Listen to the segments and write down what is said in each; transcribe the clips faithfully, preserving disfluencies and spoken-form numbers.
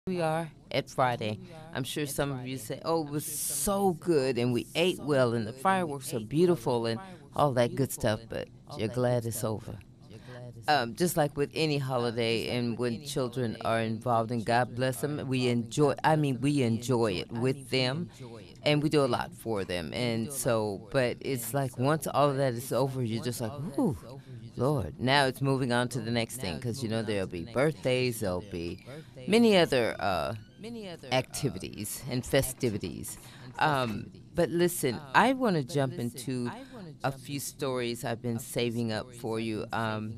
We are at Friday. I'm sure some of you say, oh, it was so good and we ate well and the fireworks are beautiful and all that good stuff, but you're glad it's over. Um, just like with any holiday and when children are involved, and God bless them, we enjoy, I mean, we enjoy it with them and we do a lot for them. And so, but it's like once all of that is over, you're just like, whoo, Lord. Now it's moving on to the next thing because, you know, there'll be birthdays, there'll be many other uh, activities and festivities. Um, but listen, I want to jump into a few stories I've been saving up for you. Um,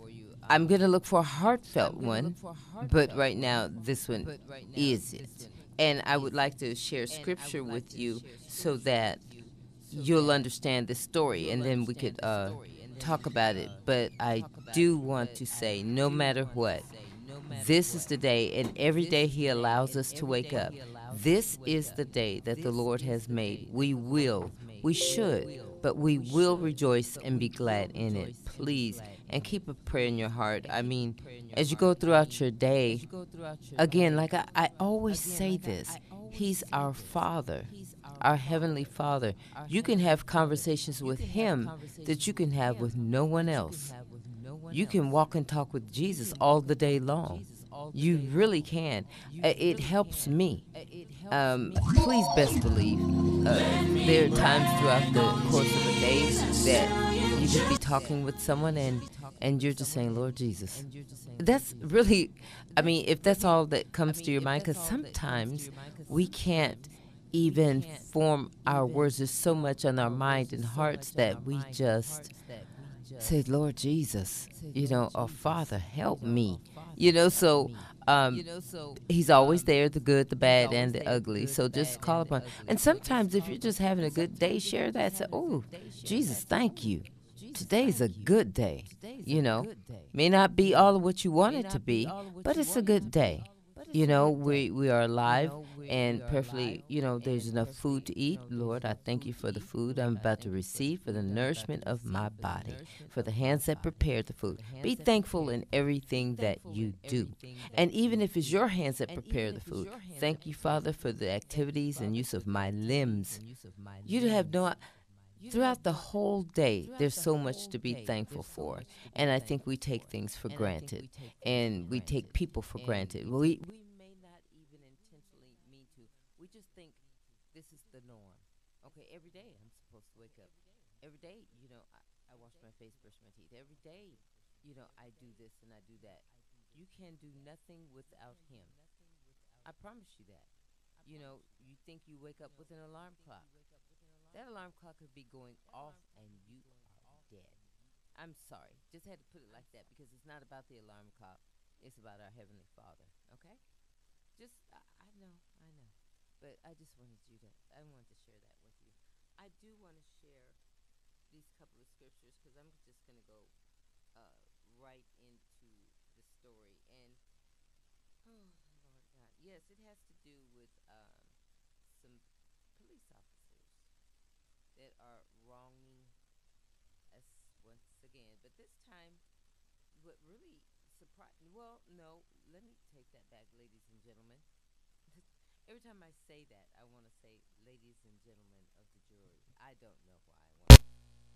I'm going to look for a heartfelt one, but right now, this one is it. And I would like to share scripture with you so that you'll understand the story, and then we could uh, talk about it. But I do want to say, no matter what, this is the day, and every day He allows us to wake up. This is the day that the Lord has made. We will, we should, but we will rejoice and be glad in it. Please, and keep a prayer in your heart. I mean, as you go throughout your day, again, like I, I always say this, He's our Father, our Heavenly Father. You can have conversations with Him that you can have with no one else. You can walk and talk with Jesus all the day long. You really can. Uh, It helps me. Um, please best believe uh, there are times throughout the course of a day that you could be talking with someone and and you're just saying, Lord Jesus. That's really, I mean, if that's all that comes to your mind, because sometimes we can't even form our words. There's so much on our mind and hearts that we just say, Lord Jesus, you know, or Father, help me. You know, so um, He's always there, the good, the bad, and the ugly. So just call upon. And sometimes if you're just having a good day, share that. Say, oh, Jesus, thank you. Today's a good day. You know, may not be all of what you want it to be, but it's a good day. You know, we, we are alive and perfectly, you know, there's enough food to eat. Lord, I thank you for the food I'm about to receive, for the nourishment of my body, for the hands that prepared the food. Be thankful in everything that you do. And even if it's your hands that prepare the food, thank you, Father, for the activities and use of my limbs. You have no throughout the whole day, there's so much to be thankful for. And I think we take things for granted. And we take people for granted. We, we may not even intentionally mean to. We just think this is the norm. Okay, every day I'm supposed to wake up. Every day, you know, I, I wash my face, brush my teeth. Every day, you know, I do this and I do that. You can do nothing without Him. I promise you that. You know, you think you wake up with an alarm clock. That alarm clock could be going off and you are dead. I'm sorry. Just had to put it like that because it's not about the alarm clock. It's about our Heavenly Father. Okay? Just, I, I know, I know. But I just wanted you to, I wanted to share that with you. I do want to share these couple of scriptures because I'm just going to go uh, right into the story. And, oh, Lord God. Yes, it has to do with um, some police officers that are wronging us once again. But this time, what really surprised me, well, no, let me take that back, ladies and gentlemen. Every time I say that, I want to say, ladies and gentlemen of the jury. I don't know why I want to.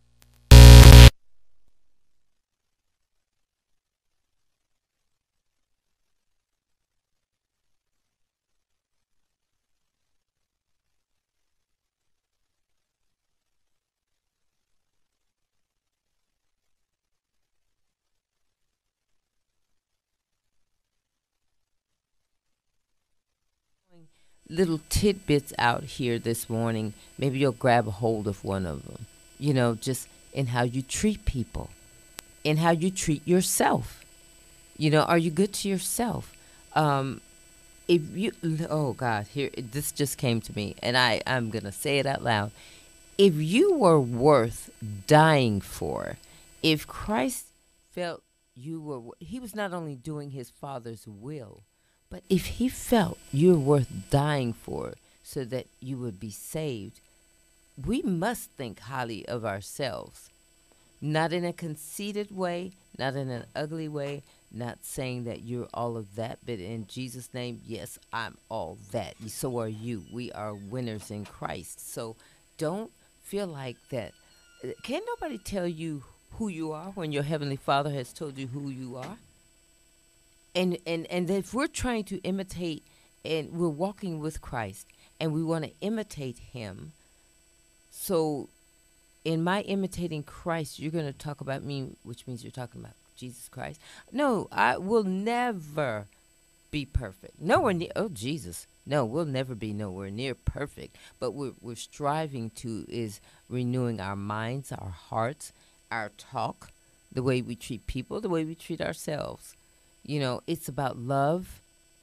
Little tidbits out here this morning. Maybe you'll grab a hold of one of them. You know, just in how you treat people, in how you treat yourself. You know, are you good to yourself? Um, if you, oh God, here, this just came to me, and I, I'm going to say it out loud. If you were worth dying for, if Christ felt you were, He was not only doing His Father's will, but if He felt you're worth dying for so that you would be saved, we must think highly of ourselves. Not in a conceited way, not in an ugly way, Not saying that you're all of that, but in Jesus' name, yes, I'm all that. So are you. We are winners in Christ. So don't feel like that. uh, Can't nobody tell you who you are when your Heavenly Father has told you who you are? And, and, and if we're trying to imitate and we're walking with Christ and we want to imitate Him, so in my imitating Christ, you're going to talk about me, which means you're talking about Jesus Christ. No, I will never be perfect. Nowhere near. Oh, Jesus. No, we'll never be nowhere near perfect. But we're, we're striving to is renewing our minds, our hearts, our talk, the way we treat people, the way we treat ourselves. You know, it's about love,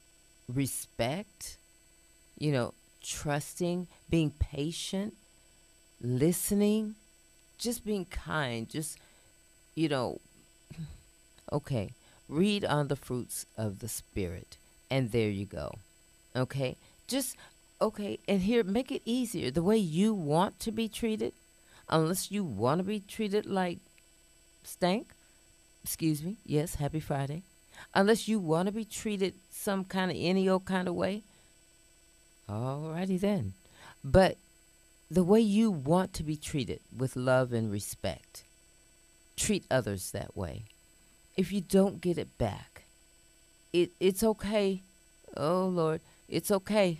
respect, you know, trusting, being patient, listening, just being kind, just, you know, okay, read on the fruits of the Spirit, and there you go. Okay, just, okay, and here, make it easier. The way you want to be treated, unless you want to be treated like stank, excuse me, yes, happy Friday. Unless you want to be treated some kind of any old kind of way, alrighty then. But the way you want to be treated with love and respect, treat others that way. If you don't get it back, it it's okay. Oh Lord, it's okay.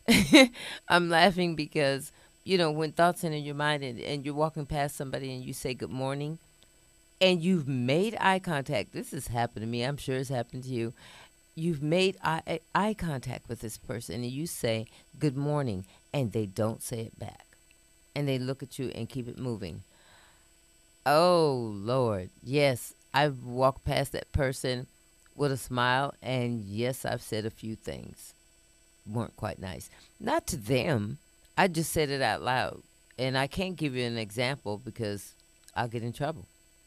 I'm laughing because, you know, when thoughts enter your mind and, and you're walking past somebody and you say good morning and you've made eye contact. This has happened to me. I'm sure it's happened to you. You've made eye, eye contact with this person and you say good morning and they don't say it back. And they look at you and keep it moving. Oh, Lord. Yes, I've walked past that person with a smile, and yes, I've said a few things. Weren't quite nice. Not to them. I just said it out loud. And I can't give you an example because I'll get in trouble.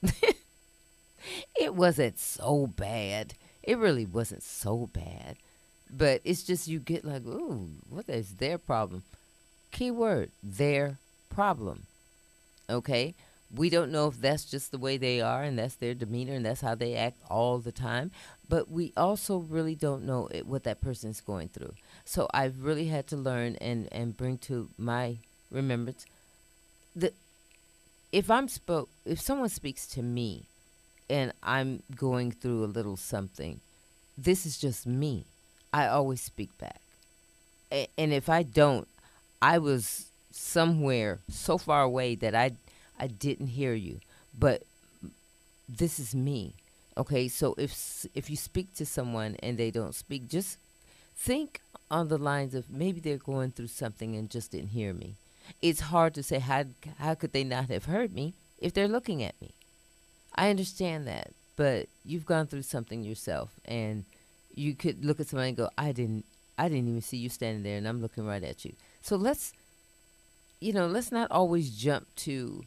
It wasn't so bad. It really wasn't so bad. But it's just you get like, ooh, what is their problem? Key word, their problem. Okay? We don't know if that's just the way they are and that's their demeanor and that's how they act all the time. But we also really don't know it, what that person's going through. So I've really had to learn and, and bring to my remembrance that if I'm spoke, if someone speaks to me and I'm going through a little something, this is just me. I always speak back. A- and if I don't, I was somewhere so far away that I I didn't hear you, but this is me. Okay, so if s- if you speak to someone and they don't speak, just think on the lines of maybe they're going through something and just didn't hear me. It's hard to say how how could they not have heard me if they're looking at me. I understand that, but you've gone through something yourself, and you could look at somebody and go, "I didn't, I didn't even see you standing there, and I'm looking right at you." So let's, you know, let's not always jump to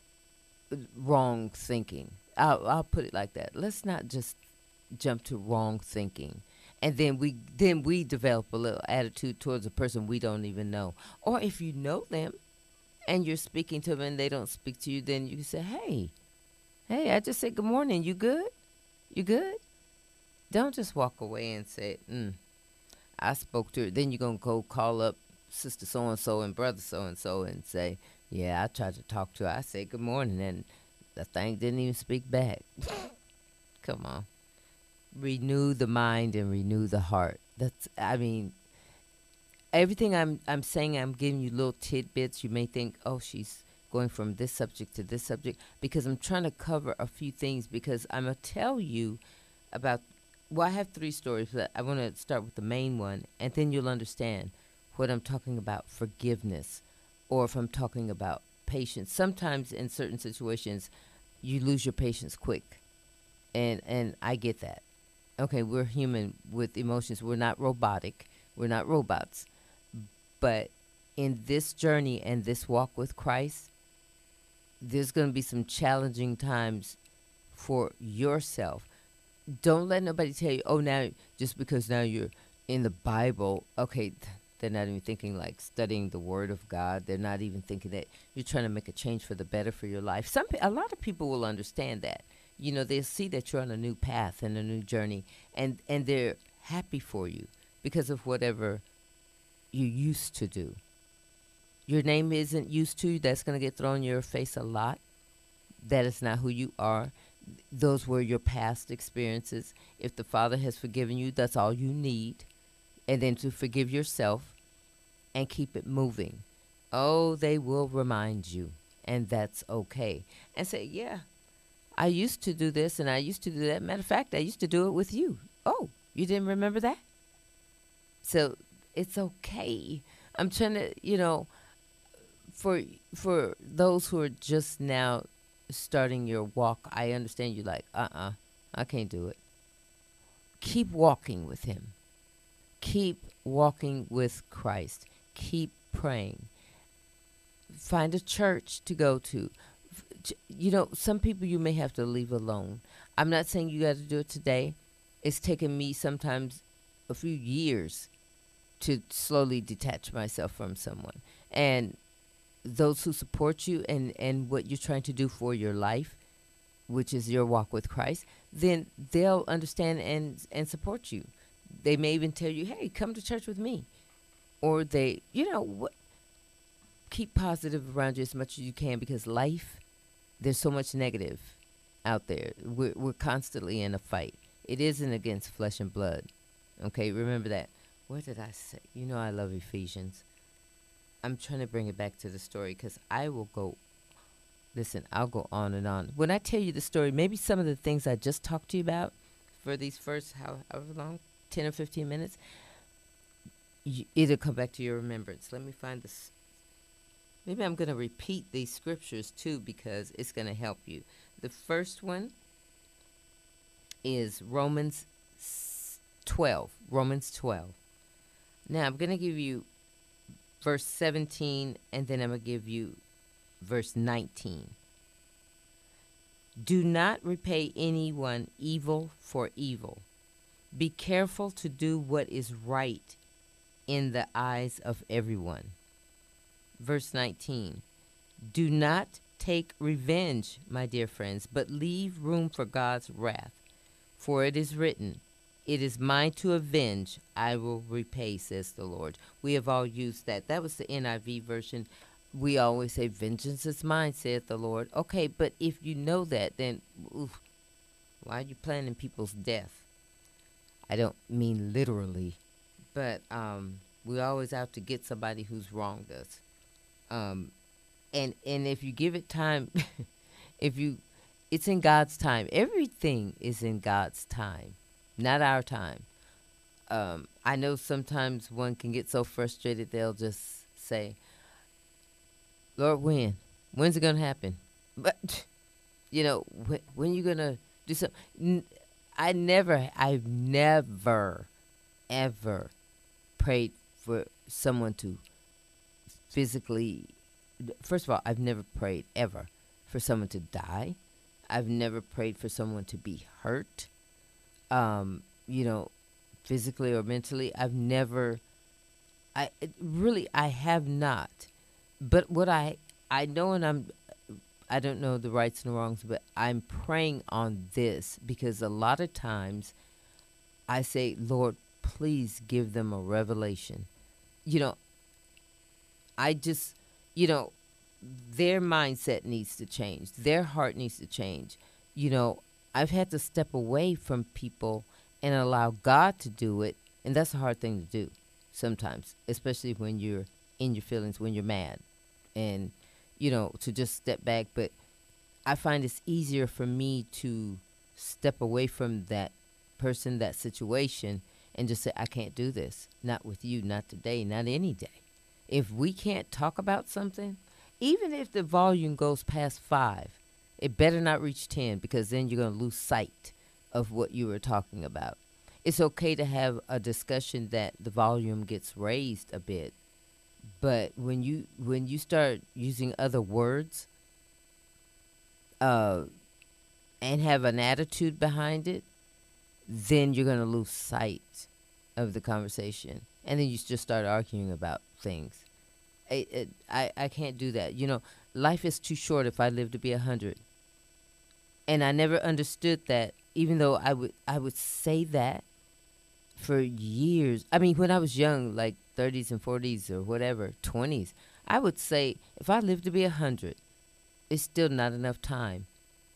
wrong thinking. I'll, I'll put it like that. Let's not just jump to wrong thinking, and then we then we develop a little attitude towards a person we don't even know. Or if you know them and you're speaking to them and they don't speak to you, then you can say, "Hey, hey, I just said good morning. You good? You good?" Don't just walk away and say, mm, "I spoke to her." Then you're gonna go call up sister so and so and brother so and so and say, "Yeah, I tried to talk to her. I said good morning, and the thing didn't even speak back." Come on. Renew the mind and renew the heart. That's, I mean, everything I'm I'm saying, I'm giving you little tidbits. You may think, oh, she's going from this subject to this subject, because I'm trying to cover a few things, because I'm going to tell you about, well, I have three stories, but I want to start with the main one, and then you'll understand what I'm talking about, forgiveness, or if I'm talking about patience. Sometimes in certain situations, you lose your patience quick, and and I get that. Okay, we're human with emotions. We're not robotic. We're not robots. But in this journey and this walk with Christ, there's going to be some challenging times for yourself. Don't let nobody tell you, oh, now, just because now you're in the Bible, okay, th- they're not even thinking like studying the Word of God. They're not even thinking that you're trying to make a change for the better for your life. Some, pe- a lot of people will understand that. you know, they'll see that you're on a new path and a new journey, and and they're happy for you because of whatever you used to do. Your name isn't used to. That's going to get thrown in your face a lot. That is not who you are. Those were your past experiences. If the Father has forgiven you, that's all you need. And then to forgive yourself and keep it moving. Oh, they will remind you, and that's okay. And say, yeah, I used to do this and I used to do that. Matter of fact, I used to do it with you. Oh, you didn't remember that? So it's okay. I'm trying to, you know, for for those who are just now starting your walk, I understand you like, uh-uh, I can't do it. Keep walking with him. Keep walking with Christ. Keep praying. Find a church to go to. You know, some people you may have to leave alone. I'm not saying you got to do it today. It's taken me sometimes a few years to slowly detach myself from someone. And those who support you and, and what you're trying to do for your life, which is your walk with Christ, then they'll understand and, and support you. They may even tell you, hey, come to church with me. Or they, you know, what, keep positive around you as much as you can, because life, there's so much negative out there. We're, we're constantly in a fight. It isn't against flesh and blood. Okay, remember that. What did I say? You know I love Ephesians. I'm trying to bring it back to the story because I will go, listen, I'll go on and on. When I tell you the story, maybe some of the things I just talked to you about for these first, how, however long, ten or fifteen minutes, you, it'll come back to your remembrance. Let me find this. Maybe I'm going to repeat these scriptures too because it's going to help you. The first one is Romans twelve. Romans twelve. Now I'm going to give you verse seventeen, and then I'm going to give you verse nineteen. Do not repay anyone evil for evil. Be careful to do what is right in the eyes of everyone. Verse nineteen. Do not take revenge, my dear friends, but leave room for God's wrath. For it is written, it is mine to avenge, I will repay, says the Lord. We have all used that. That was the N I V version. We always say, vengeance is mine, saith the Lord. Okay, but if you know that, then oof, why are you planning people's death? I don't mean literally, but um, we're always out to get somebody who's wronged us. Um, and, and if you give it time, if you, it's in God's time. Everything is in God's time. Not our time. Um, I know sometimes one can get so frustrated they'll just say, Lord, when? When's it going to happen? But, you know, when, when are you going to do something? I never, I've never, ever prayed for someone to physically, first of all, I've never prayed ever for someone to die. I've never prayed for someone to be hurt. Um, you know, physically or mentally. I've never, I it really, I have not. But what I, I know, and I'm, I don't know the rights and wrongs, but I'm praying on this because a lot of times I say, Lord, please give them a revelation. You know, I just, you know, their mindset needs to change. Their heart needs to change. You know, I've had to step away from people and allow God to do it. And that's a hard thing to do sometimes, especially when you're in your feelings, when you're mad. And, you know, to just step back. But I find it's easier for me to step away from that person, that situation, and just say, I can't do this. Not with you, not today, not any day. If we can't talk about something, even if the volume goes past five, it better not reach ten, because then you're going to lose sight of what you were talking about. It's okay to have a discussion that the volume gets raised a bit. But when you when you start using other words uh, and have an attitude behind it, then you're going to lose sight of the conversation. And then you just start arguing about things. I, it, I, I can't do that. You know, life is too short if I live to be a hundred. And I never understood that, even though I would I would say that for years. I mean, when I was young, like thirties and forties or whatever, twenties, I would say if I live to be one hundred, it's still not enough time.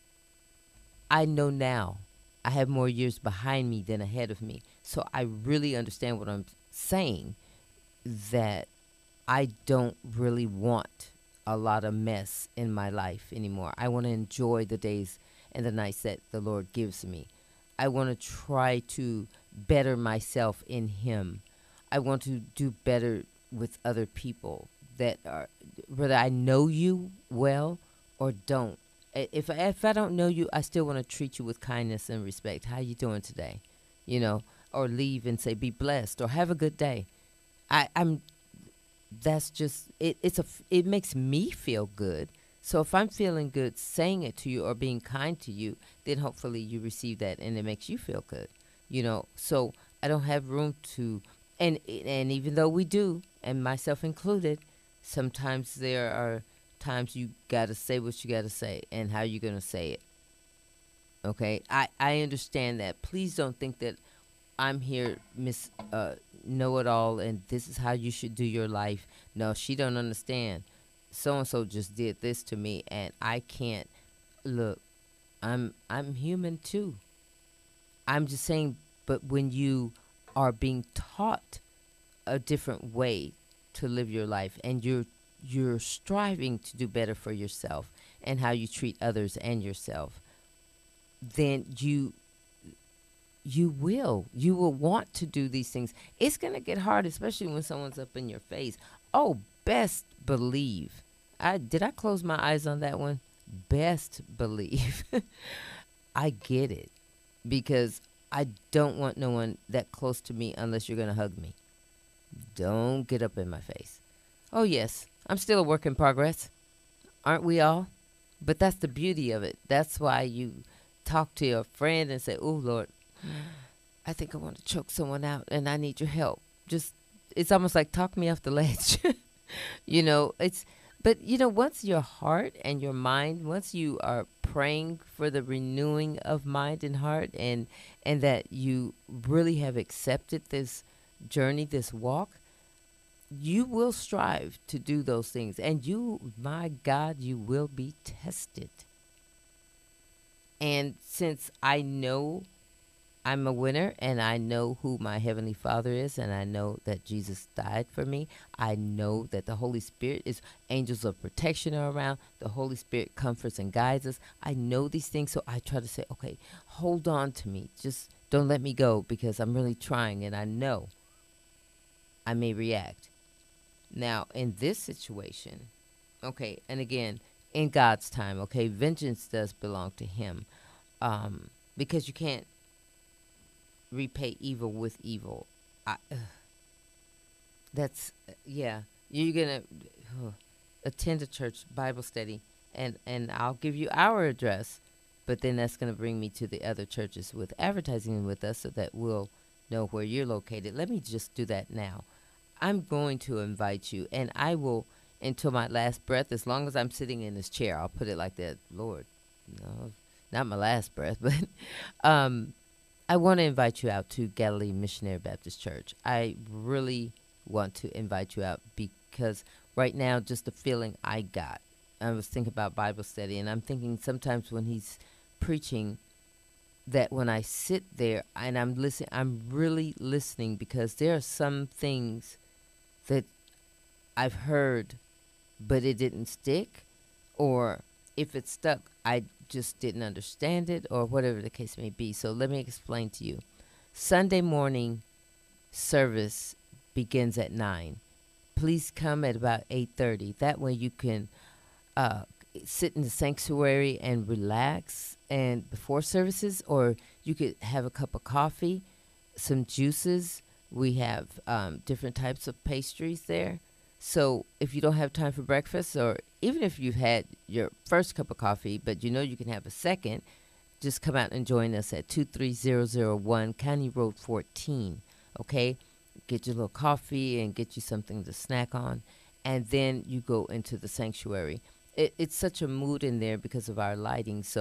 I know now I have more years behind me than ahead of me. So I really understand what I'm saying, that I don't really want a lot of mess in my life anymore. I want to enjoy the days and the nights that the Lord gives me. I want to try to better myself in Him. I want to do better with other people that are, whether I know you well or don't. I- If I, if I don't know you, I still want to treat you with kindness and respect. How you doing today? You know, or leave and say be blessed or have a good day. I, I'm that's just it. It's a f- it makes me feel good. So if I'm feeling good saying it to you or being kind to you, then hopefully you receive that and it makes you feel good. You know, so I don't have room to, and and even though we do, and myself included, sometimes there are times you got to say what you got to say and how you going to say it. Okay? I I understand that. Please don't think that I'm here, Miss uh, Know It All, and this is how you should do your life. No, she don't understand. So and so just did this to me, and I can't look. I'm I'm human too. I'm just saying, but when you are being taught a different way to live your life, and you're you're striving to do better for yourself and how you treat others and yourself, then you you will you will want to do these things. It's going to get hard, especially when someone's up in your face. Oh, best believe, I did I close my eyes on that one? Best believe I get it, because I don't want no one that close to me unless you're going to hug me. Don't get up in my face. Oh yes, I'm still a work in progress, aren't we all? But that's the beauty of it. That's why you talk to your friend and say, oh Lord, I think I want to choke someone out and I need your help. Just, it's almost like talk me off the ledge. you know, it's, but you know, once your heart and your mind, once you are praying for the renewing of mind and heart, and, and that you really have accepted this journey, this walk, you will strive to do those things. And you, my God, you will be tested. And since I know I'm a winner and I know who my Heavenly Father is, and I know that Jesus died for me, I know that the Holy Spirit is, angels of protection are around, the Holy Spirit comforts and guides us. I know these things, so I try to say, okay, hold on to me. Just don't let me go, because I'm really trying, and I know I may react. Now, in this situation, okay, and again, in God's time, okay, vengeance does belong to Him, um, because you can't repay evil with evil. I, uh, that's uh, yeah. You're gonna uh, attend a church Bible study, and and I'll give you our address, but then that's gonna bring me to the other churches with advertising with us, so that we'll know where you're located. Let me just do that now. I'm going to invite you, and I will until my last breath. As long as I'm sitting in this chair, I'll put it like that. Lord, no, not my last breath, but um. I want to invite you out to Galilee Missionary Baptist Church. I really want to invite you out, because right now, just the feeling I got. I was thinking about Bible study, and I'm thinking sometimes when he's preaching, that when I sit there and I'm listening, I'm really listening, because there are some things that I've heard, but it didn't stick, or if it stuck, I just didn't understand it, or whatever the case may be. So let me explain to you. Sunday morning service begins at nine. Please come at about eight thirty. That way you can uh, sit in the sanctuary and relax and before services, or you could have a cup of coffee, some juices. We have um, different types of pastries there. So if you don't have time for breakfast, or even if you've had your first cup of coffee, but you know you can have a second, just come out and join us at two three zero zero one County Road fourteen, okay? Get your little coffee and get you something to snack on, and then you go into the sanctuary. It, it's such a mood in there because of our lighting, so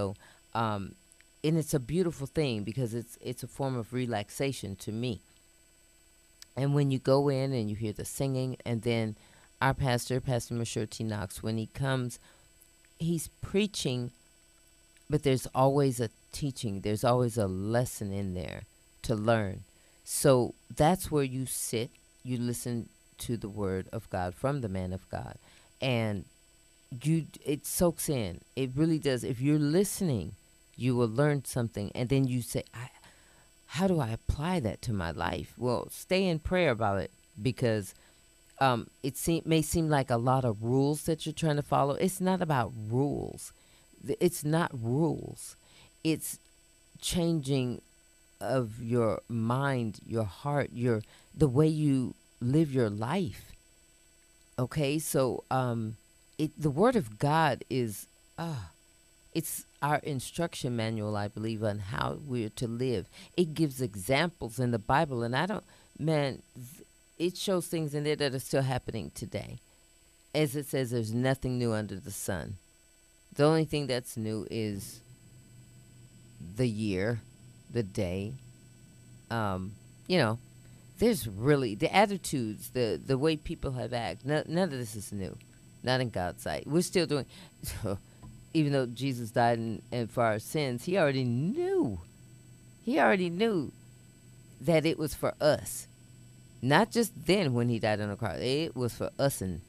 Um, and it's a beautiful thing because it's it's a form of relaxation to me. And when you go in and you hear the singing, and then our pastor, Pastor Mashur T. Knox, when he comes, he's preaching, but there's always a teaching. There's always a lesson in there to learn. So that's where you sit. You listen to the word of God from the man of God, and you it soaks in. It really does. If you're listening, you will learn something, and then you say, I, how do I apply that to my life? Well, stay in prayer about it, because um, it seem, may seem like a lot of rules that you're trying to follow. It's not about rules. Th- It's not rules. It's changing of your mind, your heart, your the way you live your life. Okay, so um, it the Word of God is ah, it's our instruction manual, I believe, on how we're to live. It gives examples in the Bible, and I don't, man, th- it shows things in there that are still happening today. As it says, there's nothing new under the sun. The only thing that's new is the year, the day. Um, you know, there's really the attitudes, the the way people have acted. No, none of this is new, not in God's sight. We're still doing, even though Jesus died and, and for our sins, He already knew. He already knew that it was for us, not just then when He died on the cross. It was for us, and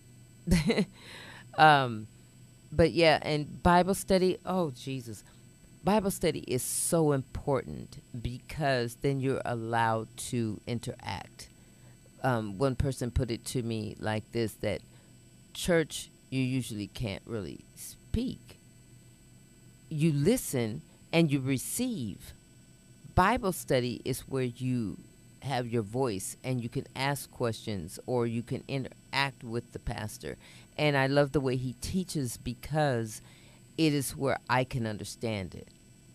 um, but yeah, and Bible study. Oh Jesus, Bible study is so important because then you're allowed to interact. Um, one person put it to me like this, that church, you usually can't really speak. You listen and you receive. Bible study is where you have your voice and you can ask questions or you can interact with the pastor. And I love the way he teaches because it is where I can understand it.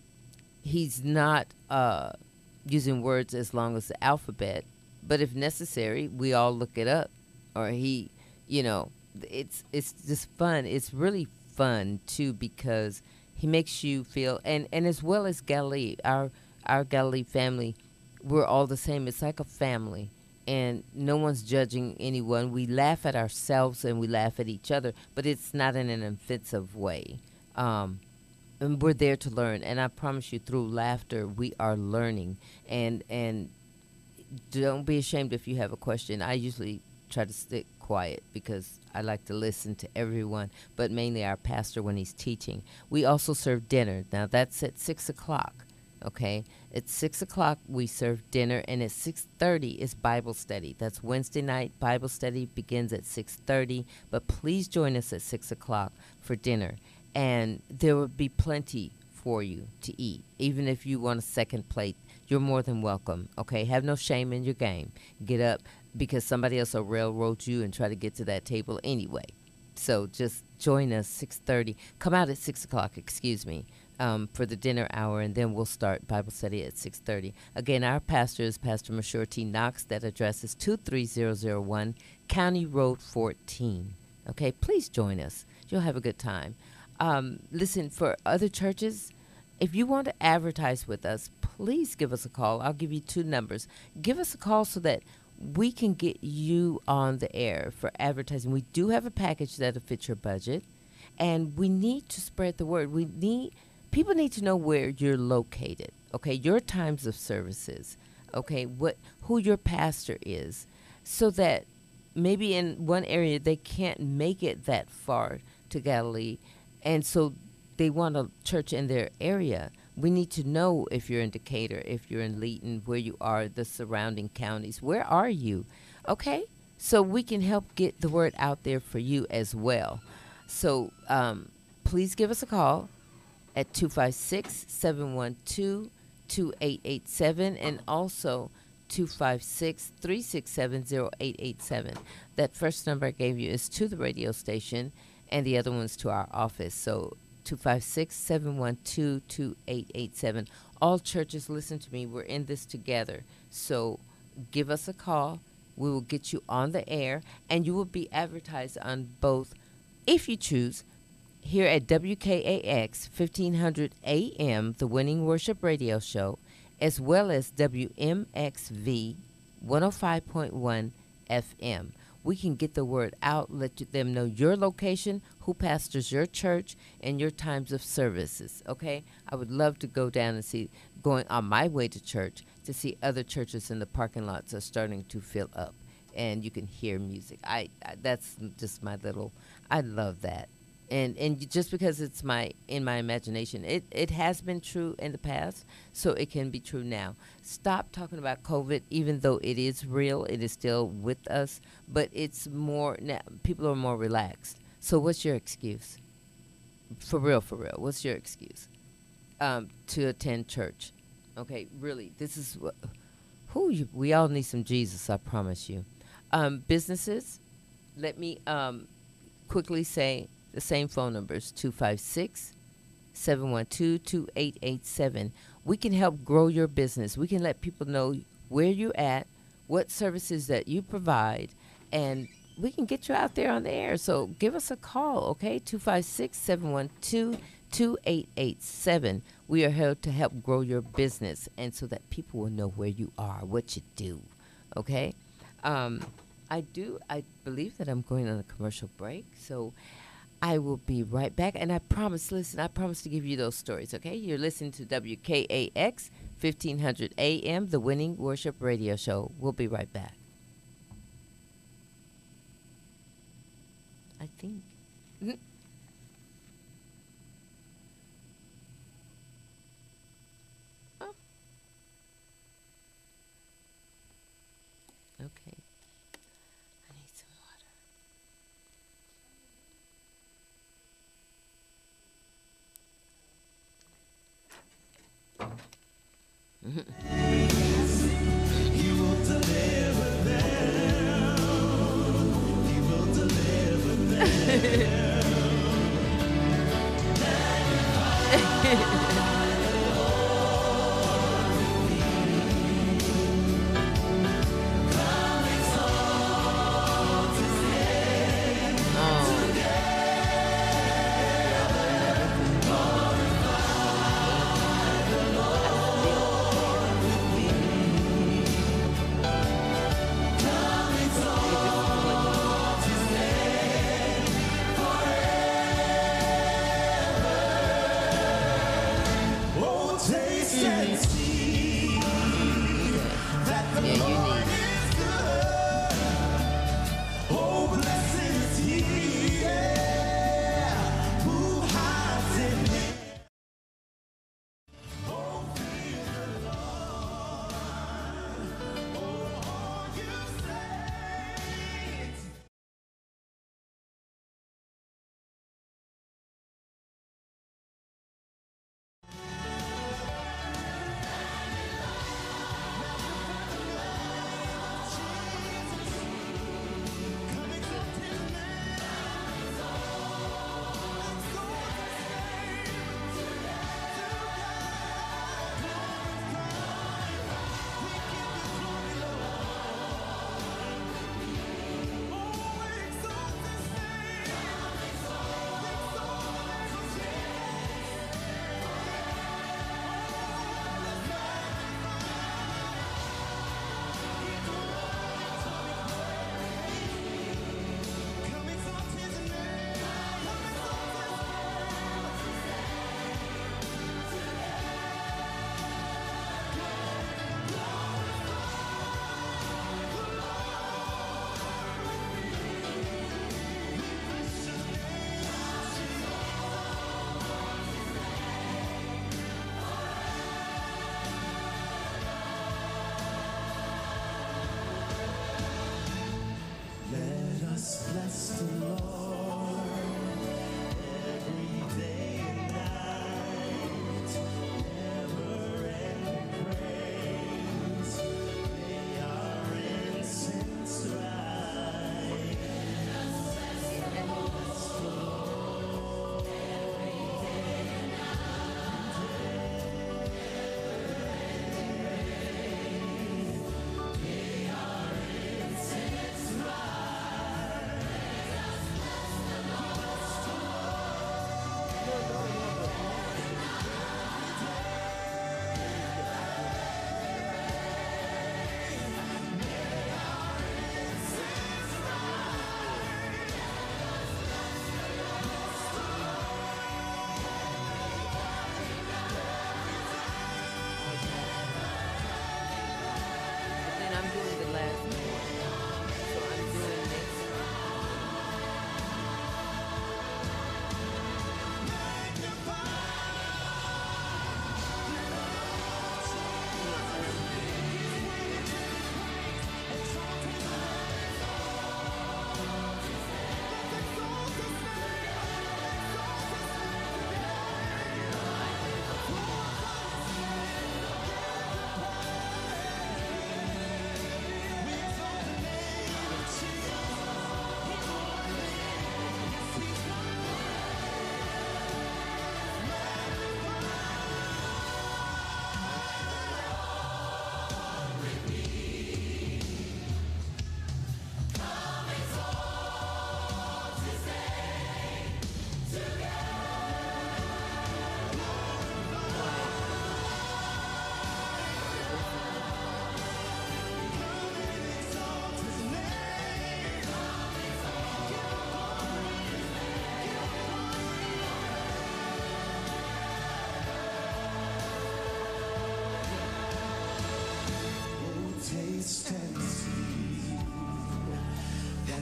He's not uh, using words as long as the alphabet, but if necessary, we all look it up. Or he, you know, it's it's just fun. It's really fun too because he makes you feel, and and as well as Galilee, our our Galilee family, we're all the same. It's like a family, and no one's judging anyone. We laugh at ourselves and we laugh at each other, but it's not in an offensive way. Um, and we're there to learn, and I promise you, through laughter, we are learning. And and don't be ashamed if you have a question. I usually try to stick quiet because I like to listen to everyone, but mainly our pastor when he's teaching. We also serve dinner. Now that's at six o'clock. Okay, at six o'clock we serve dinner, and at six thirty is Bible study. That's Wednesday night. Bible study begins at six thirty, but please join us at six o'clock for dinner, and there will be plenty for you to eat. Even if you want a second plate, you're more than welcome. Okay, have no shame in your game. Get up because somebody else will railroad you and try to get to that table anyway. So just join us six thirty. Come out at six o'clock. Excuse me. Um, for the dinner hour, and then we'll start Bible study at six thirty. Again, our pastor is Pastor Mashur T. Knox. That address is two three zero zero one County Road fourteen. Okay, please join us. You'll have a good time. Um, listen, for other churches, if you want to advertise with us, please give us a call. I'll give you two numbers. Give us a call so that we can get you on the air for advertising. We do have a package that'll fit your budget, and we need to spread the word. We need People need to know where you're located, okay, your times of services, okay, what who your pastor is, so that maybe in one area they can't make it that far to Galilee, and so they want a church in their area. We need to know if you're in Decatur, if you're in Leeton, where you are, the surrounding counties. Where are you? Okay, so we can help get the word out there for you as well. So um, please give us a call at two five six, seven one two, two eight eight seven and also two five six, three six seven, zero eight eight seven. That first number I gave you is to the radio station, and the other one's to our office. So two five six, seven one two, two eight eight seven. All churches, listen to me. We're in this together. So give us a call. We will get you on the air, and you will be advertised on both, if you choose, here at W K A X fifteen hundred A M, the Winning Worship Radio Show, as well as W M X V one oh five point one F M. We can get the word out, let you- them know your location, who pastors your church, and your times of services, okay? I would love to go down and see, going on my way to church, to see other churches in the parking lots are starting to fill up, and you can hear music. I, I That's just my little, I love that. And and you- just because it's my in my imagination, it, it has been true in the past, so it can be true now. Stop talking about COVID, even though it is real, it is still with us, but it's more now. People are more relaxed. So what's your excuse? For real, for real. What's your excuse um, to attend church? Okay, really, this is what. Who you? We all need some Jesus. I promise you. Um, businesses. Let me um, quickly say the same phone numbers: two five six, seven one two, two eight eight seven. We can help grow your business. We can let people know where you're at, what services that you provide, and we can get you out there on the air. So give us a call, okay? two five six, seven one two, two eight eight seven. We are here to help grow your business and so that people will know where you are, what you do, okay? Um, I do, I believe that I'm going on a commercial break, so I will be right back. And I promise, listen, I promise to give you those stories, okay? You're listening to W K A X, fifteen hundred A M, the Winning Worship Radio Show. We'll be right back. I think. Mhm. Oh. Okay. I need some water.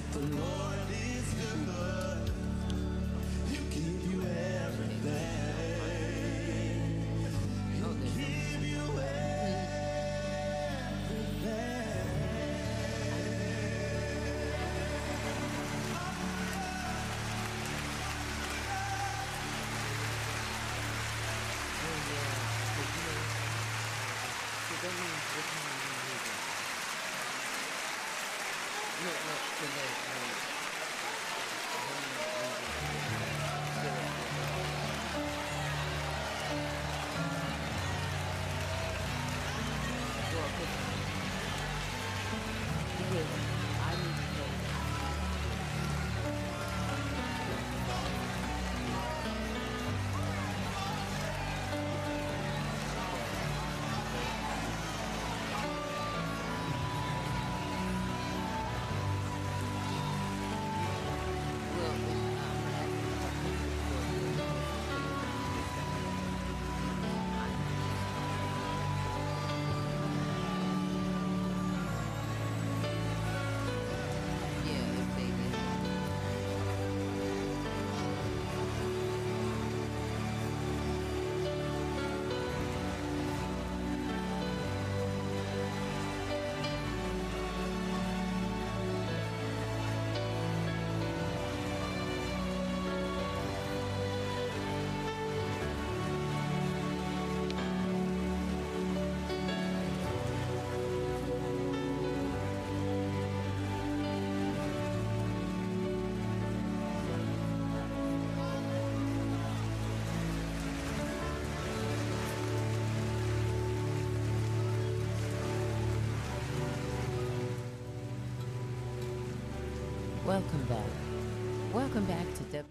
Welcome back. Welcome back to W.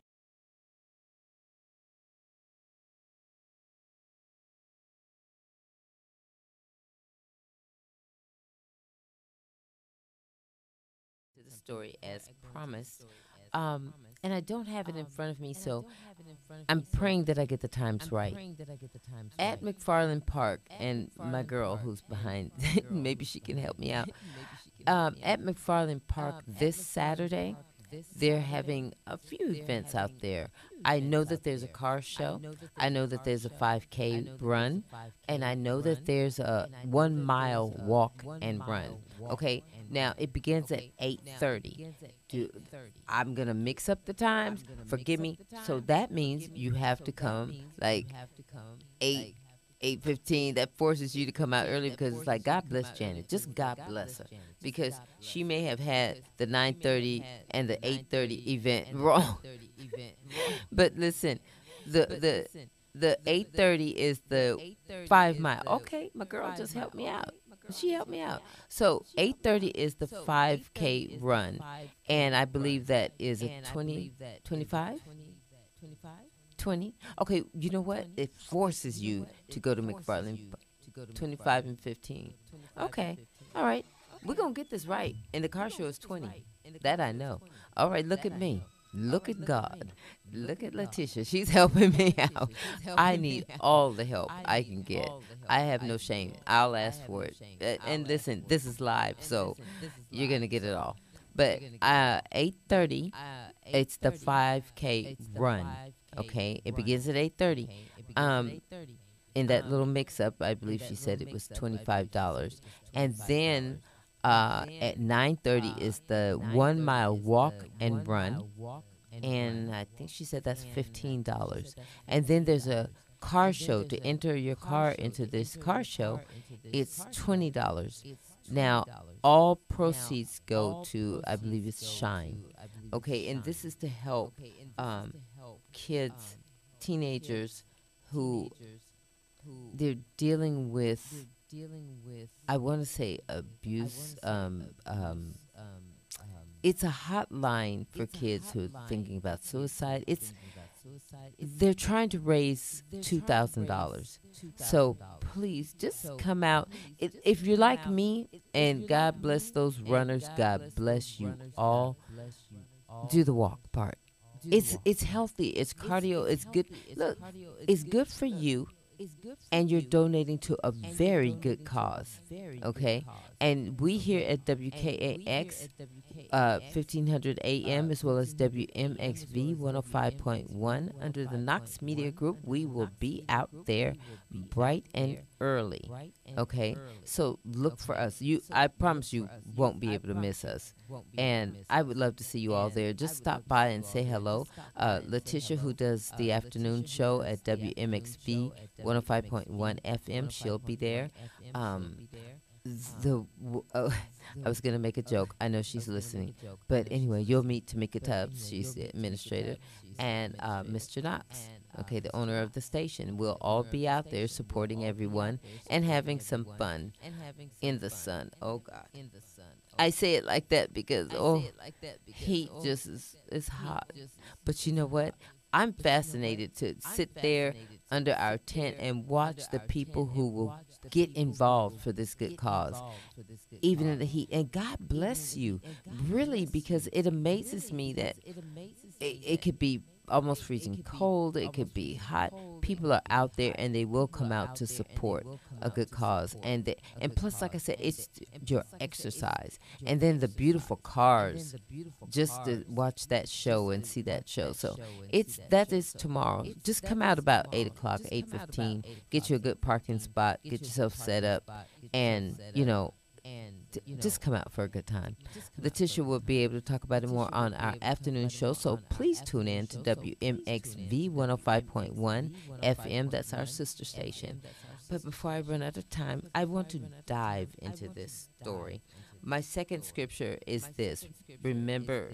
To the story as promised. Um, and I don't have it in front of me, so I'm praying that I get the times right. At McFarland Park, and my girl who's behind, maybe she can help me out. Um, at McFarland Park this Saturday, they're having a few events out there. I know that there's a car show. I know that there's a five K run. And I know that there's a one mile walk and run. Okay, now it begins at eight thirty. Do, I'm going to mix up the times. Forgive me. So that means you have to come like eight. eight fifteen, that forces you to come out early because it's like, God bless Janet. Just God bless her. Because she may have had the nine thirty and the eight thirty event wrong. But listen, the the the eight thirty is the five mile. Okay, my girl just helped me out. She helped me out. So eight thirty is the five K run. And I believe that is a twenty, twenty-five? twenty. Okay, you know what? It forces you to go to McFarland. twenty-five and fifteen. Okay, all right. We're going to get this right. And the car show is twenty. That I know. All right, look at me. Look at God. Look at Letitia. She's helping me out. I need all the help I can get. I have no shame. I'll ask for it. Uh, and listen, this is live, so you're going to get it all. But uh, eight thirty, it's the five K run. Okay, it begins at eight thirty. Um, in that little mix-up, I believe she said it was twenty-five dollars. And then uh, at nine thirty is the one-mile walk and run. And I think she said that's fifteen dollars. And then there's a car show. To enter your car into this car show, it's twenty dollars. Now, all proceeds go to, I believe it's Shine. Okay, and this is to help um, kids, teenagers who they're dealing with, I want to say abuse. Um, um, it's a hotline for kids who are thinking about suicide. It's they're trying to raise two thousand dollars. So please just come out. If, if you're like me, and God bless those runners, God bless you all, do the walk part. It's it's healthy. It's cardio. It's good. Look, it's good for you, and you're donating to a very good cause. Okay, And we here at W K A X, uh, fifteen hundred A M, as well as W M X V one oh five point one under the Knox Media Group, we will be out there bright and early. Okay, so look for us. You, I promise you won't be able to miss us. And I would love to see you all there. Just stop by and say hello. Uh, Letitia, who does the afternoon show at W M X V one oh five point one F M, she'll be there. Um, the uh, I was gonna make a joke. I know she's listening, but anyway, you'll meet Tamika Tubbs. She's the administrator, and uh, Mister Knox. Okay, the owner of the station. We'll all be out there supporting everyone and having some fun in the sun. Oh God, I say it like that because oh, heat just is is hot. But you know what? I'm fascinated to sit there under our tent and watch the people who will get involved for this good cause, even in the heat. And God bless you, really, because it amazes me that it, it could be almost freezing cold, it could be hot. People are out there and they will come out to support a good cause. And they, and plus, like I said, it's your exercise. And then the beautiful cars, just to watch that show and see that show. So it's that is tomorrow. Just come out about eight o'clock, eight fifteen. Get you a good parking spot. Get yourself set up, and you know. D- just come out for a good time. Letitia will be able to talk about it more on our afternoon show, so please tune in to W M X V one oh five point one F M. That's our sister station. But before I run out of time, I want to dive into this story. My second scripture is this. Remember,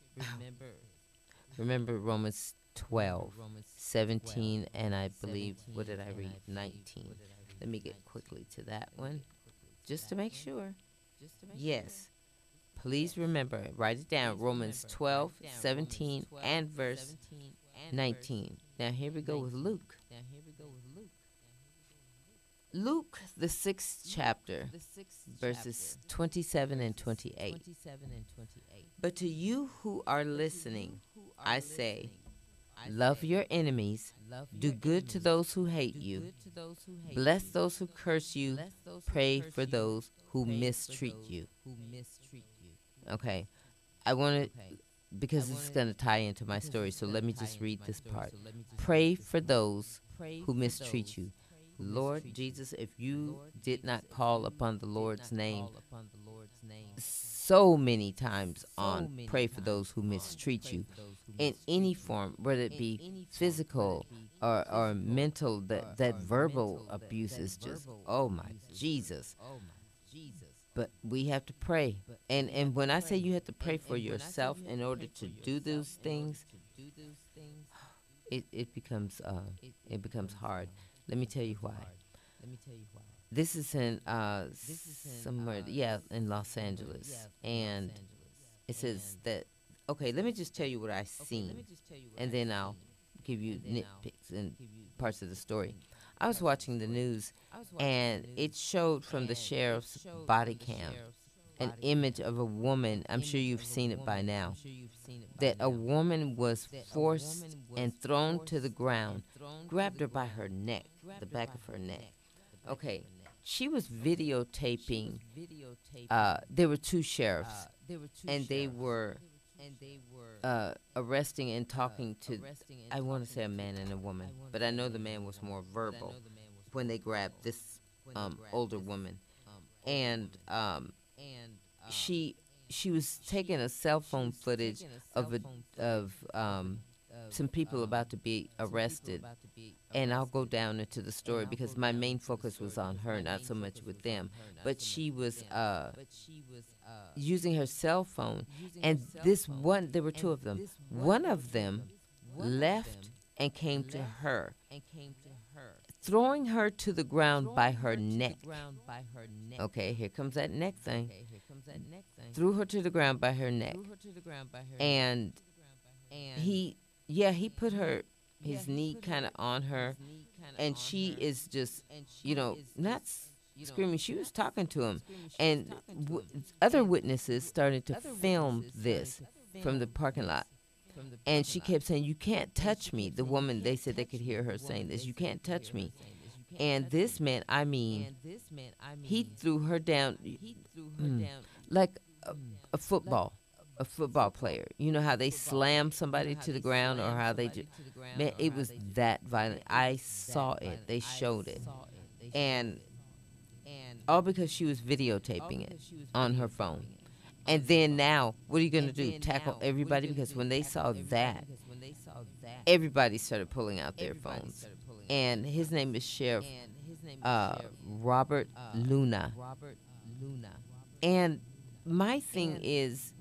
remember Romans twelve, seventeen, and I believe, what did I read? nineteen. Let me get quickly to that one, just to make sure. Yes. Please remember, write it down, Romans twelve, seventeen, and verse nineteen. Now here we go with Luke. Luke, the sixth chapter, verses twenty-seven and twenty-eight. But to you who are listening, I say, love your enemies, do good to those who hate you, bless those who curse you, pray for those who mistreat you. Okay, I want to, because it's going to tie into my story, so let me just read this part. Pray for those who mistreat you. Lord Jesus, if you did not call upon the Lord's name so many times on pray for those who mistreat you in any form, whether it be physical or, or mental, that, that verbal abuse is just, oh my Jesus. But we have to pray. And and when I say you have to pray for yourself in order to do those things, it, it becomes uh, it becomes hard. Let me tell you why. This is in uh, somewhere, yeah, in Los Angeles. And it says that, okay, let me just tell you what I seen, and then I'll give you nitpicks and parts of the story. I was watching the news, and it showed from the sheriff's body cam an image of a woman. I'm sure you've seen it by now. That a woman was forced and thrown to the ground, grabbed her by her neck, the back of her neck. Okay, she was videotaping. Uh, there were two sheriffs, and they were uh, arresting and talking to, I want to say a man and a woman, but I know the man was more verbal when they grabbed this um, older woman. And um, she she was taking a cell phone footage of a, of um, some people about to be arrested. And I'll go down into the story because my main focus was on her, not so much with them. But she was uh, using her cell phone, and this one, there were two of them. One of them left and came to her, throwing her to the ground by her neck. Okay, here comes that neck thing. Threw her to the ground by her neck. And he, yeah, he put her, his knee kind of on her, and she is just, you know, not screaming. She was talking to him. And w- other witnesses started to film this from the parking lot. And she kept saying, you can't touch me. The woman, they said they could hear her saying this, you can't touch me. And this man, I mean, he threw her down mm, like a, a football, a football player. You know how they slam somebody to the ground, or how they just, man, it was that violent. I saw it. They showed it. And all because she was videotaping it on her phone. And then now, what are you going to do? Tackle everybody? Because when they saw that, everybody started pulling out their phones. And his name is Sheriff uh, Robert Luna. And my thing is,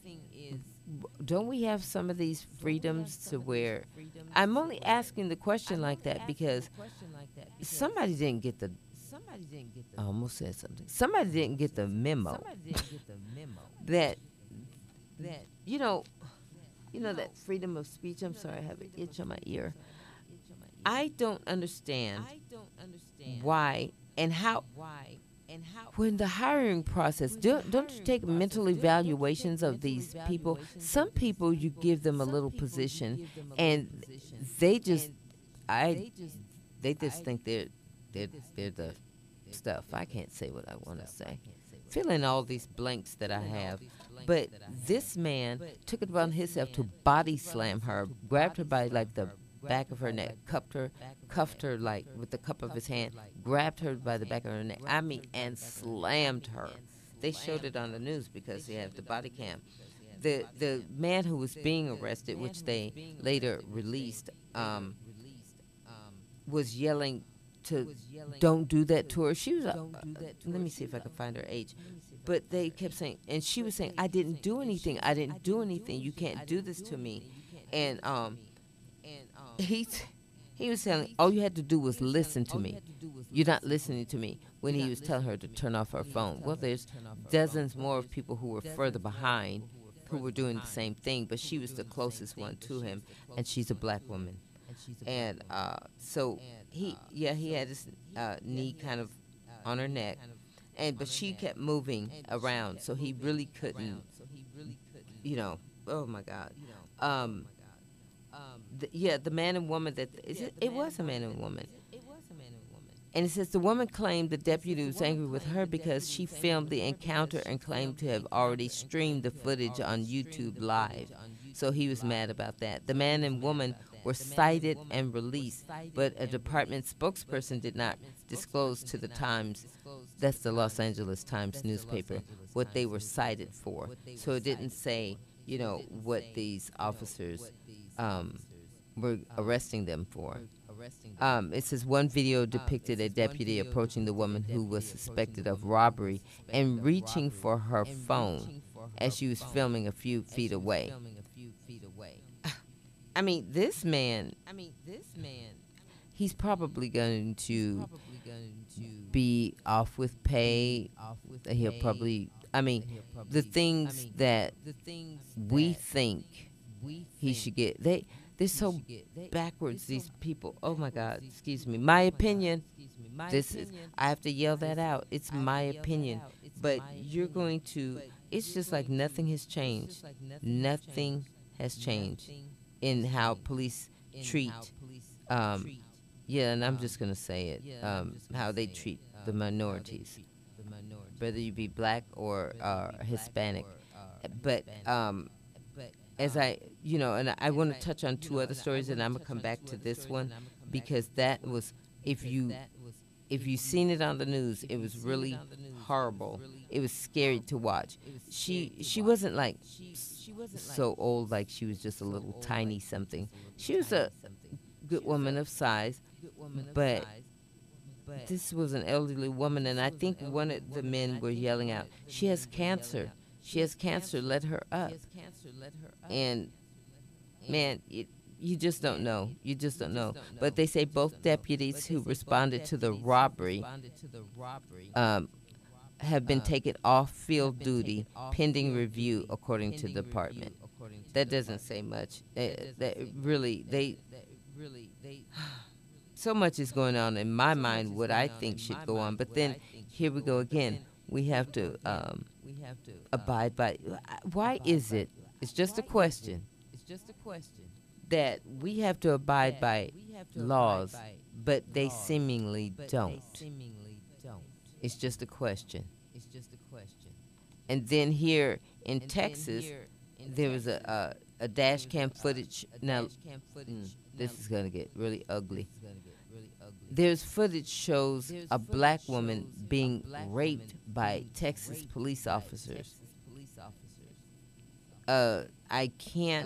don't we have some of these freedoms to where, I'm only asking the question like that because somebody didn't get the, I almost said something. Somebody didn't get the memo that, you know, you know that freedom of speech. I'm sorry, I have an itch on my ear. I don't understand why and how. When the hiring process, don't, don't you take mental evaluations of these people? Some people, you give them a little position, and they just, I, they just think they're, they're, they're the stuff. I can't say what I want to say. Fill in all these blanks that I have. But this man took it upon himself to body slam her, grabbed her by like the back of her neck, cuffed her, cuffed her like with the cup of his hand, grabbed her by the back of her neck. I mean, and slammed her. They showed it on the news because they have the body cam. The the man who was being arrested, which they later released, um, was yelling to don't do that to her. She was, uh, uh, let me see if I can find her age. But they kept saying, and she was saying, I didn't do anything. I didn't do anything. You can't do this to me. And um, he, he was saying, all you had to do was listen to me. You're not listening to me, when he was telling her to turn off her phone. Well, there's dozens more of people who were further behind who were doing the same thing, but she was the closest one to him, and she's a black woman. And uh, so he, yeah, he had his uh, knee kind of on her neck, and but she kept moving around, so he really couldn't, you know. Oh my God. Um, the, yeah, the man and woman that is it, it was a man and woman. And it says the woman claimed the deputy was angry with her because she filmed the encounter and claimed to have already streamed the footage on YouTube Live. So he was mad about that. The man and woman were cited and released, but a department spokesperson did not disclose to the Times, that's the Los Angeles Times newspaper, what they were cited for. So it didn't say, you know, what these officers um, were arresting them for. Um, it says one video depicted a deputy approaching the woman who was suspected of robbery and reaching for her phone as she was filming a few feet away. I mean, this man, he's probably going to be off with pay. He'll probably, I mean, the things that we think he should get, they, they're so backwards, these people. Oh, my God. Excuse me. My opinion. This is, I have to yell that out. It's my opinion. But you're going to, it's just like nothing has changed. Nothing has changed in how police treat, um, yeah, and I'm just going to say it, um, how they treat the minorities, whether you be black or uh, Hispanic. But um, as I, you know, and I want to touch on two other stories, and I'm going to come back to this one, because that was, if you, if you seen it on the news, it was really horrible. It was scary to watch. She, she wasn't like so old, like she was just a little tiny something. She was a good woman of size, but this was an elderly woman, and I think one of the men were yelling out, she has cancer. She has cancer, let her up. And, man, it, you just don't know. You just don't know. But they say both deputies who responded to the robbery um, have been taken off field duty pending review, according to the department. That doesn't say much. They, they really, they, so much is going on in my mind what I think should go on. But then here we go again. We have to um, abide by. Why is it? It's just a question. That we have to abide by laws, but they seemingly don't. It's just a question. And then here in Texas, there was a a, a dash cam footage. Now, mm, this is gonna get really ugly. There's footage shows a black woman being raped by Texas police officers. Uh, I can't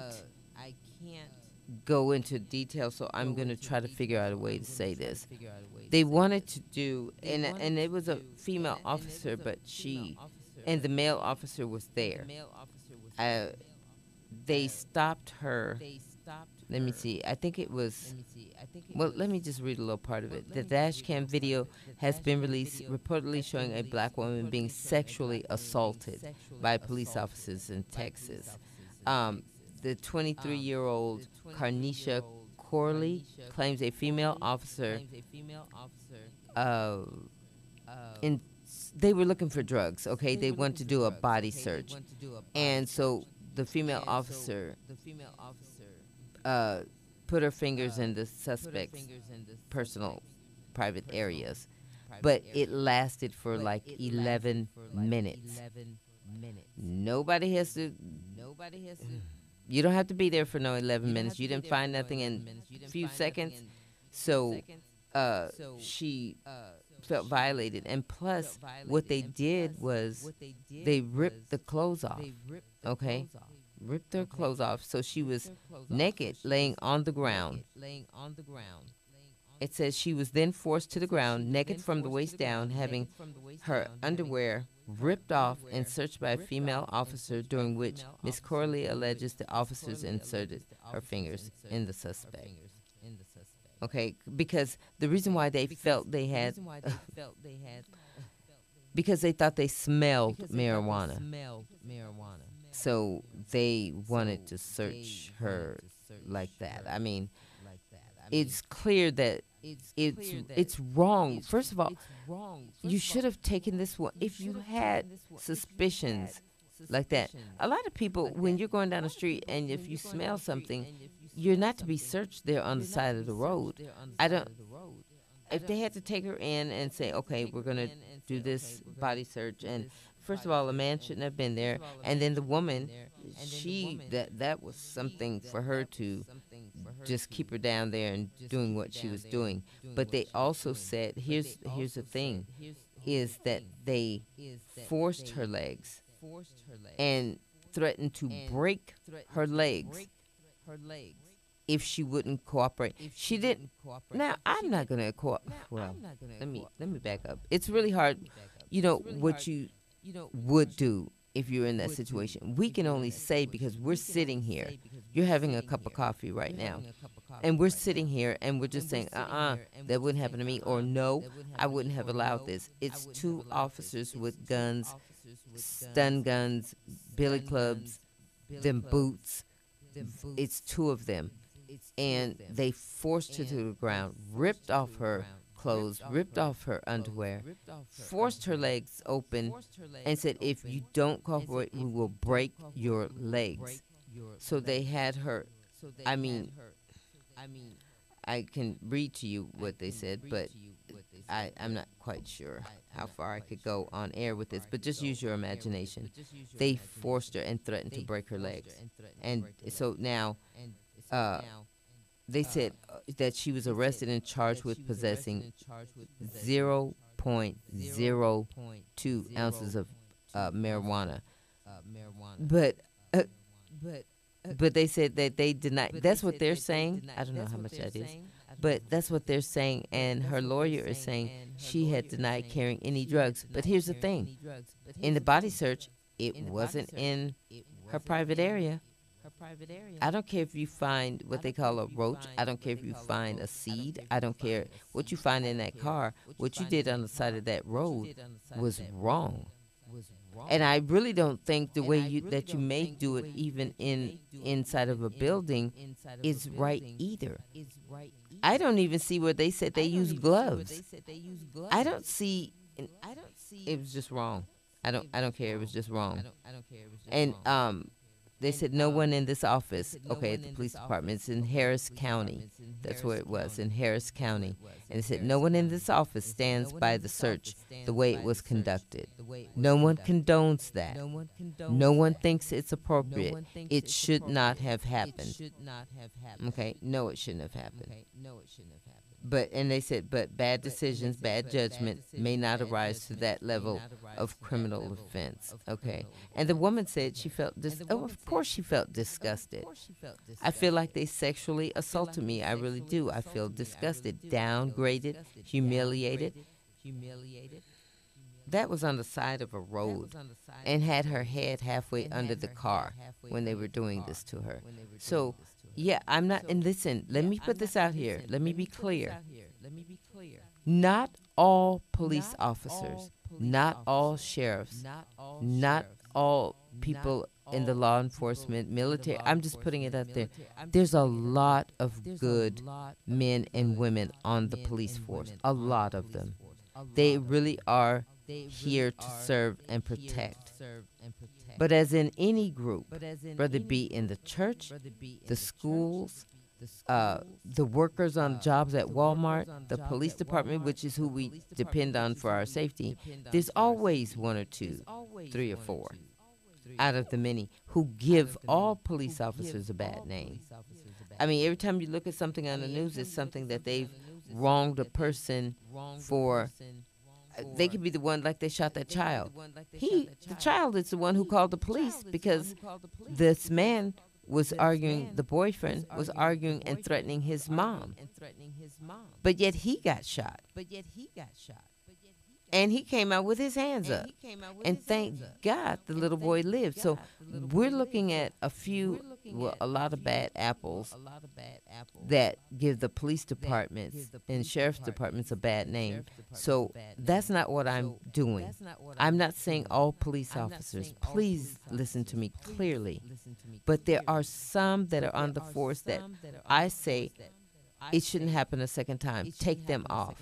go into detail, so I'm gonna try to figure out a way to say this. They wanted to do, and and it was a female officer, but she, and the male officer was there. Uh, they stopped her. Let me see. I think it was. Well, let me just read a little part of it. The dash cam video has been released, reportedly showing a black woman being sexually assaulted by police officers in Texas. Um, the twenty-three-year-old Carnisha Corley claims a female officer. Uh, in they were looking for drugs. Okay, they wanted to do a body search, and so the female officer uh, put her fingers in the suspect's personal, private areas, but it lasted for like eleven minutes. Nobody has to. You don't have to be there for no eleven minutes. You didn't find nothing in a few seconds, so uh, she felt violated. And plus, what they did was they ripped the clothes off. Okay, ripped her clothes off, so she was naked, laying on the ground. It says she was then forced to the ground, naked from the waist down, having her underwear ripped off and searched by a female officer, during which Miss Corley alleges the officers inserted her fingers in the suspect. Okay, because the reason why they felt they had, because they thought they smelled marijuana. So they wanted to search her like that. I mean, it's clear that it's it's wrong. First of all, you should have taken this one. If you had suspicions like that, a lot of people, when you're going down the street and if you smell something, you're not to be searched there on the side of the road. I don't. If they had to take her in and say, okay, we're going to do this body search, and first of all, a man shouldn't have been there, and then the woman, she that that was something for her to just keep her down there and doing what she was doing. But they also said, here's here's the thing, is that they forced her legs and threatened to break her legs if she wouldn't cooperate. She didn't. Now, I'm not going to cooperate. Well, let me let me back up. It's really hard, you know, what you would do if you're in that situation. We can only say, because we're sitting here. You're having a cup of coffee right now. And we're sitting here and we're just saying, uh-uh, that wouldn't happen to me. Or no, I wouldn't have allowed this. It's two officers with guns, stun guns, billy clubs, them boots. It's two of them. And they forced her to the ground, ripped off her clothes, ripped off her underwear, forced her legs open, and said, if you don't cooperate, we will break your legs. So they had her, I mean, I can read to you what they said, but I, I'm not quite sure how far I could go on air with this, but just use your imagination. They forced her and threatened to break her legs. And so now, uh, they said uh, that she was arrested and charged with possessing zero point zero two ounces of uh, marijuana. But, uh, but they said that they denied. That's what they're saying. I don't know how much that is, but that's what they're saying. And her lawyer is saying she had denied carrying any drugs. But here's the thing: in the body search, it wasn't in her private area. I don't care if you find what they call a roach. I don't care if you find a seed. I don't care what you find in that car. What you did on the side of that road was wrong. And I really don't think the way you that you may do it even in inside of a building is right either. I don't even see where they said they use gloves. I don't see. It was just wrong. I don't. I don't care. It was just wrong. And um. they said no one in this office, okay, at the police department, it's in Harris County. That's where it was, in Harris County. And they said no one in this office stands by the search the way it was conducted. No one condones that. No one thinks it's appropriate. It should not have happened. Okay, no, it shouldn't have happened. But and they said, but bad decisions, bad judgment may not arise to that level of criminal offense. Okay, and the woman said she felt dis- oh, of course she felt disgusted. I feel like they sexually assaulted me. I really do. I feel disgusted, downgraded, humiliated. That was on the side of a road and had her head halfway under the car when they were doing this to her. So, yeah, I'm not, and listen, let me put this out here. Let me be clear. Not all police officers, not all sheriffs, not all people in the law enforcement, military, I'm just putting it out there. There's a lot of good men and women on the police force, a lot of them. They really are here to serve and protect. But as in any group, whether it be in the church, the schools, uh, the workers on jobs at Walmart, the police department, which is who we depend on for our safety, there's always one or two, three or four out of the many who give all police officers a bad name. I mean, every time you look at something on the news, it's something that they've wronged a person for. They could be the one, like they shot that child. He, the child is the one who called the police because this man was arguing, the boyfriend was arguing and threatening his mom. But yet he got shot. And he came out with his hands up. And thank God the little boy lived. So we're looking at a few, well, a lot of bad apples that give the police departments and sheriff's departments a bad name. So that's not what I'm doing. I'm not saying all police officers. Please listen to me clearly. But there are some that are on the force that I say it shouldn't happen a second time. Take them off.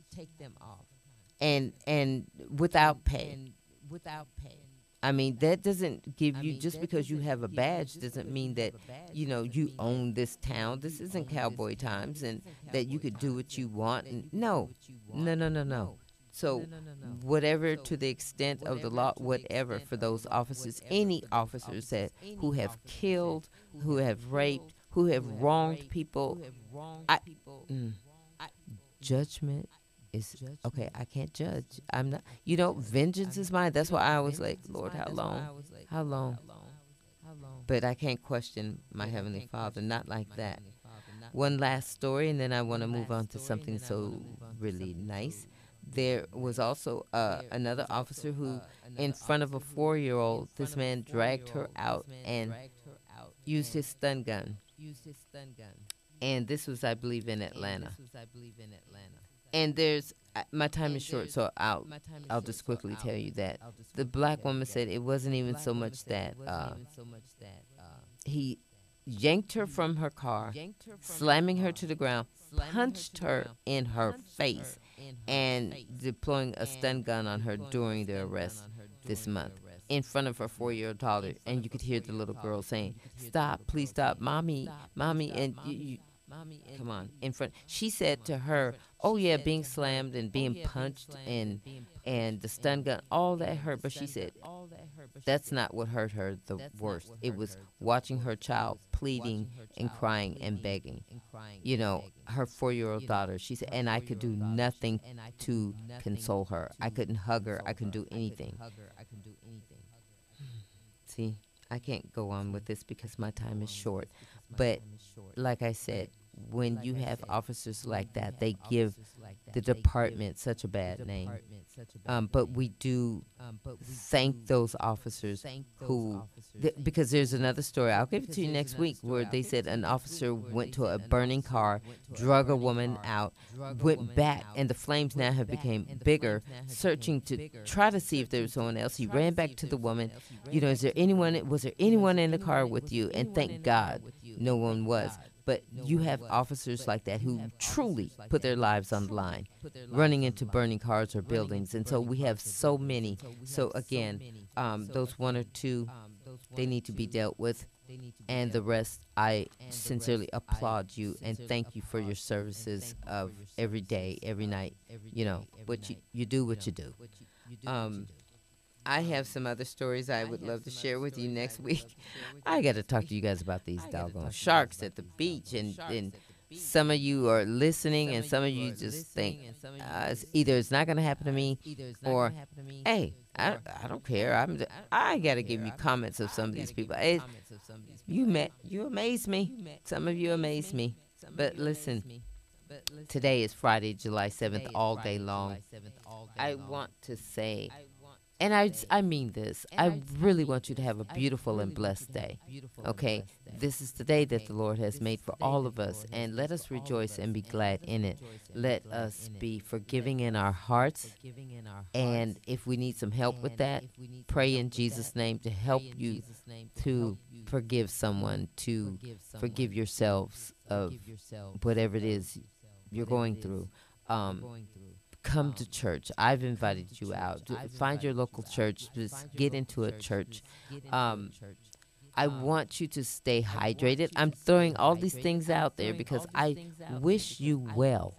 And and without pay. I mean, that doesn't give you, just because you have a badge doesn't mean that, you know, you own this town. This isn't cowboy times and that you could do what you want. And no, no, no, no, no. So whatever, to the extent of the law, whatever for those officers, any officers that who have killed, who have raped, who have wronged people, I, mm, judgment is okay. I can't judge. I'm not. You know, vengeance is mine. That's why I was like, Lord, how long? How long? But I can't question my Heavenly Father. Not like that. One last story, and then I want to move on to something so really nice. There was also uh, another officer who, in front of a four-year-old, this man dragged her out and used his stun gun. And this was, I believe, in Atlanta. And there's, uh, my time is short, so I'll, I'll just quickly tell you that the black woman said it wasn't even so much that uh, he yanked her from her car, slamming her to the ground, punched her in her face, and deploying a stun gun on her during the arrest this month in front of her four-year-old daughter. And you could hear the little girl saying, "Stop, please stop, mommy, mommy," and you, you come on, in front. She said to her, "Oh yeah, being slammed and being punched and and the stun gun, all that hurt." But she said that's not what hurt her the worst. It was watching her child pleading and crying and begging. You know, her four-year-old daughter. She said, and I could do nothing to console her. I couldn't hug her. I couldn't do anything. See, I can't go on with this because my time is short. But like I said, when you have officers like that, they give the department such a bad name. Um, but we do thank those officers who, th- because there's another story, I'll give it to you next week, where they said an officer went to a burning car, drug a woman out, went back, and the flames now have become bigger, searching to try to see if there was someone else. He ran back to the woman, you know, is there anyone, was there anyone in the car with you? And thank God no one was. But you have officers like that who truly put their lives on the line, running into burning cars or buildings. And so we have so many. So again, um, those one or two, they need to be dealt with. and the rest, I sincerely applaud you and thank you for your services of every day, every night. You know, what you, you do what you do. Um, I have some other stories I would love to share with you next week. I got to talk to you guys about these doggone sharks at the beach, and and some of you are listening, and some of you just think uh, it's either it's not going to happen to me, or hey, I, I don't care. I'm I got to give you comments of some of these people. Hey, you met you amaze me. Some of you amaze me. But listen, today is Friday, July seventh, all day long. I want to say, and I, I mean this, I really want you to have a beautiful and blessed day. Okay? This is the day that the Lord has made for all of us, and let us rejoice and be glad in it. Let us be forgiving in our hearts, and if we need some help with that, pray in Jesus' name to help you to forgive someone, to forgive yourselves of whatever it is you're going through. Um, come to church. I've invited you out. Find your local church. Just get into a church. Um, I want you to stay hydrated. I'm throwing all these things out there because I wish you well.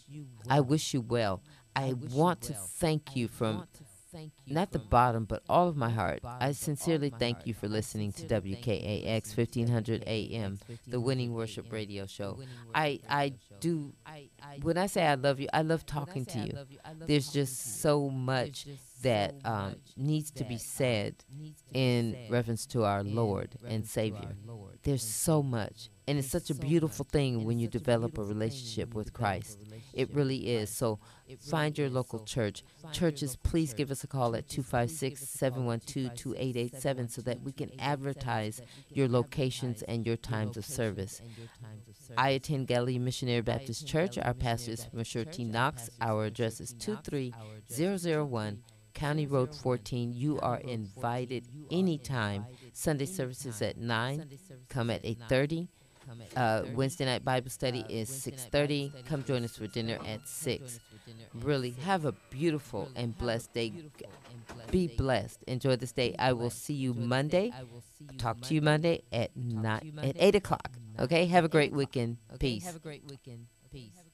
I wish you well. I want to thank you from not the bottom, but all of my heart. I sincerely thank you for listening to W K A X fifteen hundred A M, the Winning Worship Radio Show. I, I do, when I say I love you, I love talking to you. There's just so much that um, needs to be said in reference to our Lord and Savior. There's so much. And it's such a beautiful thing when you develop a relationship with Christ. It really is. So find your local church. Churches, please give us a call at two five six, seven one two, two eight eight seven so that we can advertise your locations and your times of service. I attend Galilee Missionary Baptist Church. Our pastor is Monsieur T. Knox. Our address is two three zero zero one County Road fourteen. You are invited anytime. Sunday services at nine. Come at eight thirty. Uh, Wednesday night Bible study is six thirty. Come join us for dinner at six. Really, have a beautiful and blessed day. Be blessed. Enjoy this day. I will see you Monday. Talk to you Monday at nine, at eight o'clock. Okay? Have a great weekend. Peace.